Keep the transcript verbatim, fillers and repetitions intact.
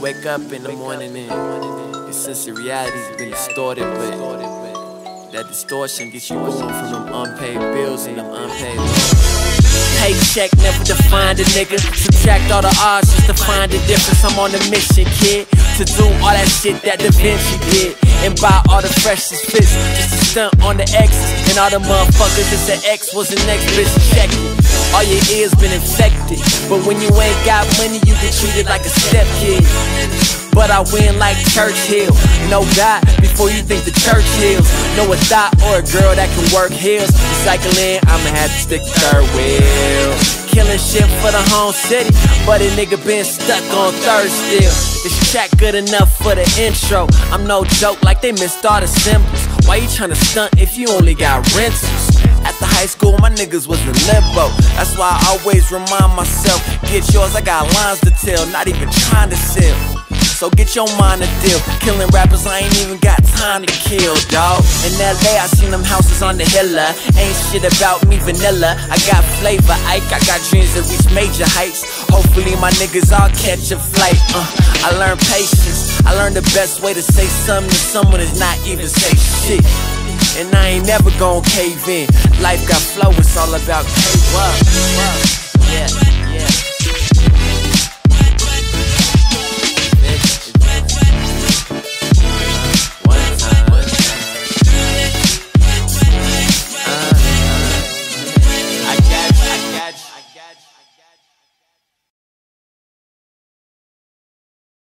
wake up in the morning and your sense of reality's been distorted, but that distortion gets you going from them unpaid bills and them unpaid loans. Paycheck never defined a nigga. Subtract all the odds just to find the difference. I'm on a mission, kid, to do all that shit that Da Vinci did, and buy all the freshest fits just to stunt on the exes. And all the motherfuckers that said X was the next bitch, check it. All your ears been infected, but when you ain't got money, you get treated like a step kid. But I win like Churchill. No God before you think the church heals. Know a thought or a girl that can work heels. Recycling, I'ma have to stick to third wheel. Killing shit for the home city, but a nigga been stuck on third still. This track good enough for the intro. I'm no joke, like they missed all the symbols. Why you tryna stunt if you only got rentals? After high school, my niggas was in limbo. That's why I always remind myself, get yours, I got lines to tell, not even trying to sell. So get your mind a deal. Killing rappers, I ain't even got time to kill, dawg. In L A, I seen them houses on the hilla. Ain't shit about me vanilla. I got flavor, Ike, I got dreams that reach major heights. Hopefully my niggas all catch a flight. uh, I learned patience. I learned the best way to say something to someone is not even say shit. And I ain't never gon' cave in. Life got flow, it's all about cave up. Yeah, yeah.